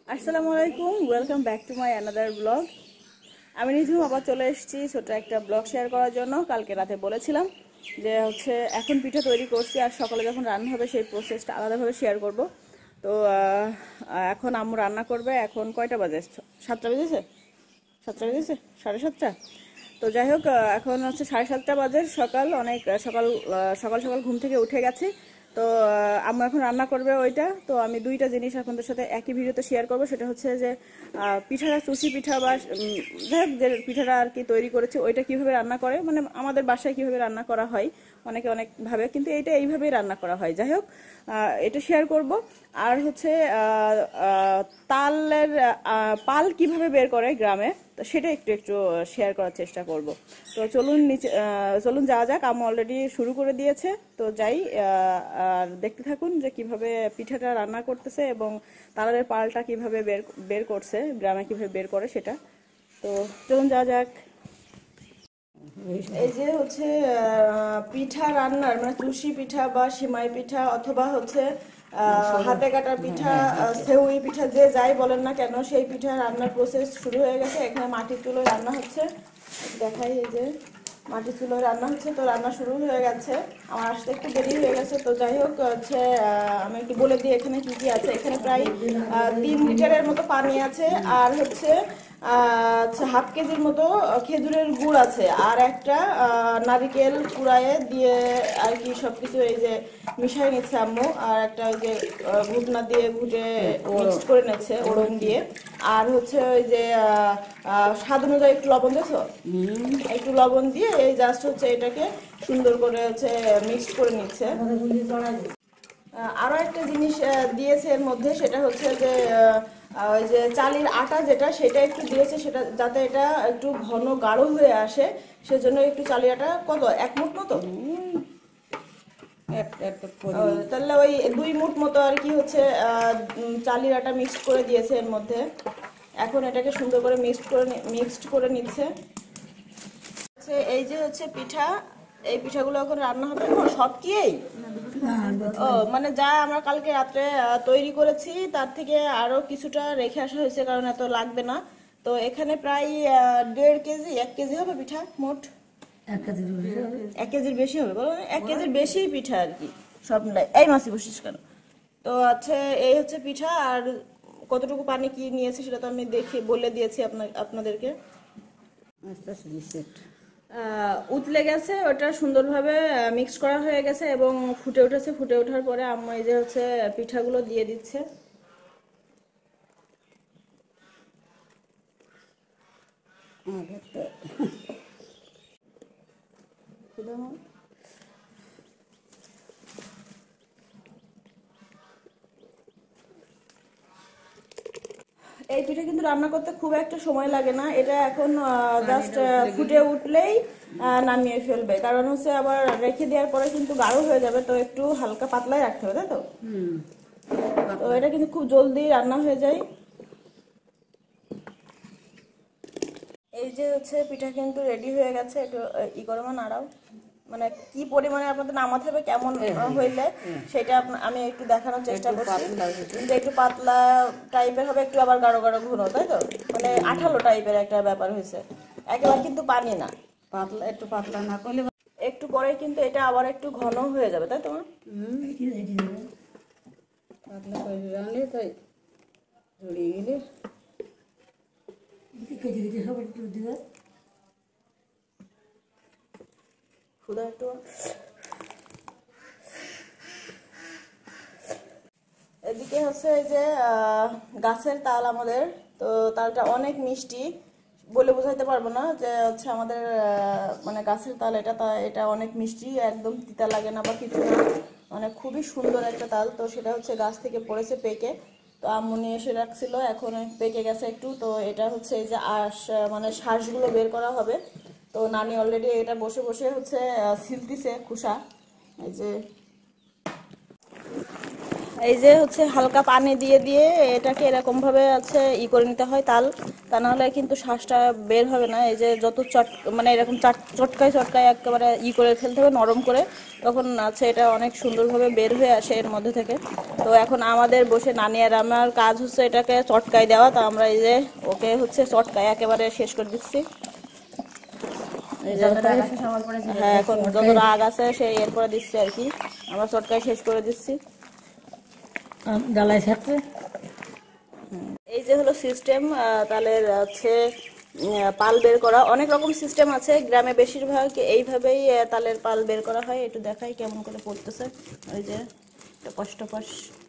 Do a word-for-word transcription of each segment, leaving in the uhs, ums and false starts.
আসসালামু আলাইকুম, welcome back to my another blog. আমি নিজেও আবার চলে এসেছি ছোট একটা ব্লগ শেয়ার করার জন্য। কালকে রাতে বলেছিলাম যে হচ্ছে এখন পিঠা তৈরি করছি, আর সকালে যখন রান্না হবে সেই প্রসেসটা আলাদাভাবে শেয়ার করব। তো এখন আম্মু রান্না করবে। এখন কয়টা বাজে? সাতটা বেজেছে সাতটা বেজেছে সাড়ে সাতটা। তো যাই হোক, এখন হচ্ছে সাড়ে সাতটা বাজে, সকাল অনেক সকাল সকাল সকাল ঘুম থেকে উঠে গেছি। তো আম্মু এখন রান্না করবে ওইটা। তো আমি দুইটা জিনিস আপনাদের সাথে একই ভিডিওতে শেয়ার করবো। সেটা হচ্ছে যে পিঠাটা, চুষি পিঠা বা যাই হোক যে পিঠাটা আর কি তৈরি করেছি ওইটা কিভাবে রান্না করে, মানে আমাদের বাসায় কিভাবে রান্না করা হয় অনেকে অনেকভাবে, কিন্তু এইটা এইভাবেই রান্না করা হয়। যাই হোক, এটা শেয়ার করব। আর হচ্ছে তালের পাল কিভাবে বের করে গ্রামে, তো সেটা একটু একটু শেয়ার করার চেষ্টা করব। তো চলুন নিচে চলুন যাওয়া যাক। আম্মু অলরেডি শুরু করে দিয়েছে, তো যাই আর দেখতে থাকুন যে কিভাবে পিঠাটা রান্না করতেছে এবং তালের পালটা কিভাবে বের বের করছে, গ্রামে কিভাবে বের করে সেটা। তো চলুন যাওয়া যাক। এই যে হচ্ছে পিঠা রান্নার, মানে চুষি পিঠা বা সিমাই পিঠা অথবা হচ্ছে হাতে কাটা পিঠা, সেউই পিঠা, যে যাই বলেন না কেন, সেই পিঠা রান্নার প্রসেস শুরু হয়ে গেছে। এখানে মাটির চুলোয় রান্না হচ্ছে, দেখাই। এই যে মাটির চুলোয় রান্না হচ্ছে, তো রান্না শুরু হয়ে গেছে। আমার আসতে একটু দেরি হয়ে গেছে। তো যাই হোক হচ্ছে আমি একটু বলে দিই এখানে কি কি আছে। এখানে প্রায় তিন লিটারের মতো পানি আছে, আর হচ্ছে আচ্ছা হাফ কেজির মতো খেজুরের গুড় আছে, আর একটা নারিকেল কুড়ায়ে দিয়ে আর কি সবকিছু এই যে মিশাই নিচ্ছে আম্মু, আর একটা ওই যে ঘুটনা দিয়ে ঘুটে মিক্স করে নিচ্ছে ওড়ং দিয়ে। আর হচ্ছে ওই যে স্বাদ অনুযায়ী একটু লবণ দিয়েছো, একটু লবণ দিয়ে এই জাস্ট হচ্ছে এটাকে সুন্দর করে হচ্ছে মিক্সড করে নিচ্ছে। আরো একটা জিনিস দিয়েছে এর মধ্যে, সেটা হচ্ছে যে ওই যে চালের আটা যেটা, সেটা একটু দিয়েছে, সেটা যাতে এটা একটু ঘন গাঢ় হয়ে আসে, সেজন্য একটু চালের আটা কত এক মুঠ মতো, তাহলে ওই দুই মুঠ মতো আর কি হচ্ছে চালের আটা মিক্সড করে দিয়েছে এর মধ্যে। এখন এটাকে সুন্দর করে মিক্সড করে মিক্সড করে নিচ্ছে। এই যে হচ্ছে পিঠা, এই পিঠাগুলো এখন রান্না হবে। সব কি এই ও মানে যা আমরা কালকে রাত্রে তৈরি করেছি তার থেকে আরো কিছুটা রেখে আসা হয়েছে, কারণ এত লাগবে না। তো এখানে প্রায় দেড় কেজি এক কেজি হবে পিঠা, মোট এক কেজির বেশি হবে, বলো এক কেজির বেশি পিঠা আর কি সব মিলাই। এই মাসি বসিস কেন? তো আচ্ছা, এই হচ্ছে পিঠা। আর কতটুকু পানি কি নিয়েছে সেটা তো আমি দেখে বলে দিয়েছি আপনাদেরকে। উতলে গেছে, ওটা সুন্দরভাবে মিক্স করা হয়ে গেছে এবং ফুটে উঠেছে। ফুটে ওঠার পরে আম্মু এই যে হচ্ছে পিঠাগুলো দিয়ে দিচ্ছে। এই পিঠা কিন্তু রান্না করতে খুব একটা সময় লাগে না। এটা এখন জাস্ট ফুটে উঠলেই নামিয়ে ফেলবে, কারণ হচ্ছে আবার রেখে দেওয়ার পরে কিন্তু গাঢ় হয়ে যাবে, তো একটু হালকা পাতলাই রাখতে হবে, তাই তো? তো এটা কিন্তু খুব জলদি রান্না হয়ে যায়। এই যে হচ্ছে পিঠা কিন্তু রেডি হয়ে গেছে। একটু ই করো মা, নাড়াও, মানে কি পরিমাণে আপনাদের নামাতে হবে, কেমন হইলে সেটা আমি একটু দেখানোর চেষ্টা করছি। যে একটু পাতলা টাইপের হবে, একটু আবার গাঢ় গাঢ় ঘন, তাই তো? মানে আঠালো টাইপের একটা ব্যাপার হয়েছে, একেবারে কিন্তু পানি না, পাতলা একটু পাতলা না করলে একটু পরে কিন্তু এটা আবার একটু ঘন হয়ে যাবে, তাই তো? পাতলা করে রাখলে তাই জড়িয়ে গেলে এদিকে হচ্ছে এই যে গাছের তাল আমাদের, তো তালটা অনেক মিষ্টি, বলে বোঝাইতে পারবো না যে হচ্ছে আমাদের মানে গাছের তাল এটা, তা এটা অনেক মিষ্টি, একদম তিতা লাগে না বা কিছু না, মানে খুবই সুন্দর একটা তাল। তো সেটা হচ্ছে গাছ থেকে পড়েছে পেকে, তো আম্মু নিয়ে এসে রাখছিল, এখন পেকে গেছে একটু। তো এটা হচ্ছে এই যে আশ মানে শ্বাসগুলো বের করা হবে। তো নানি অলরেডি এটা বসে বসে হচ্ছে ছিলতিছে খোসা। এই যে এই যে হচ্ছে হালকা পানি দিয়ে দিয়ে এটাকে এরকম ভাবে আছে ই করে নিতে হয় তাল, তা নাহলে কিন্তু শ্বাসটা বের হবে না। এই যে যত চট মানে এরকম চটকায় চটকায় একেবারে ই করে ফেলতে হবে নরম করে, তখন আছে এটা অনেক সুন্দরভাবে বের হয়ে আসে এর মধ্যে থেকে। তো এখন আমাদের বসে নানি আর আমার কাজ হচ্ছে এটাকে চটকায় দেওয়া, তো আমরা এই যে ওকে হচ্ছে চটকায় একেবারে শেষ করে দিচ্ছি। হ্যাঁ, এখন যত রাগ আছে সেই এরপরে দিচ্ছি আর কি, আমরা চটকায় শেষ করে দিচ্ছি। এই যে হলো সিস্টেম তালের হচ্ছে পাল বের করা। অনেক রকম সিস্টেম আছে, গ্রামে বেশিরভাগ এইভাবেই তালের পাল বের করা হয়। একটু দেখাই কেমন করে পড়তেছে। ওই যে কষ্ট পাস,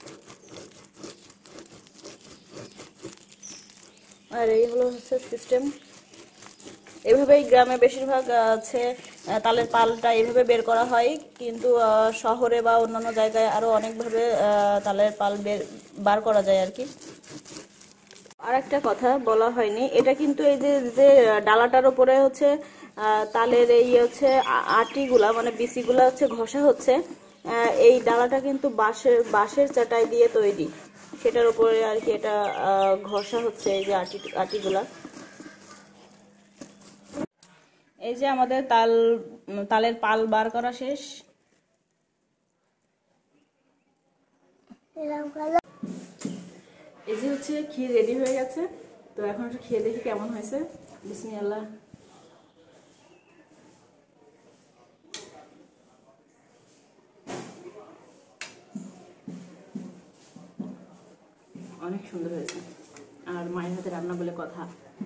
আর এই হলো হচ্ছে সিস্টেম। এভাবেই গ্রামে বেশিরভাগ আছে তালের পালটা এইভাবে বের করা হয়, কিন্তু শহরে বা অন্যান্য জায়গায় আরো অনেকভাবে তালের পাল বের বার করা যায় আর কি। আর একটা কথা বলা হয়নি, এটা কিন্তু এই যে যে ডালাটার উপরে হচ্ছে তালের এই হচ্ছে আটিগুলা মানে বিচিগুলা হচ্ছে ঘষা হচ্ছে, এই ডালাটা কিন্তু বাঁশের বাঁশের চাটাই দিয়ে তৈরি, সেটার উপরে আর কি এটা ঘষা হচ্ছে এই যে আটি আটিগুলা। এই যে আমাদের তাল তালের পাল বার করা শেষ। এই যে হচ্ছে ক্ষীর রেডি হয়ে গেছে, তো এখন একটু খেয়ে দেখি কেমন হয়েছে। বিসমিল্লাহ। অনেক সুন্দর হয়েছে, আর মায়ের হাতে রান্না বলে কথা।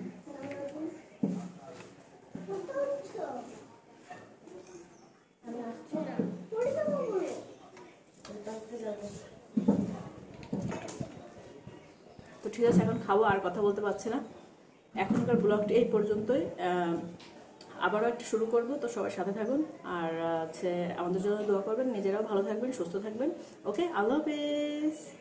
তো ঠিক আছে, এখন খাবো, আর কথা বলতে পারছি না। এখনকার ব্লগটি এই পর্যন্তই, আবারও একটা শুরু করব, তো সবাই সাথে থাকুন আর হচ্ছে আমাদের জন্য দোয়া করবেন, নিজেরাও ভালো থাকবেন, সুস্থ থাকবেন। ওকে, আল্লাহ হাফেজ।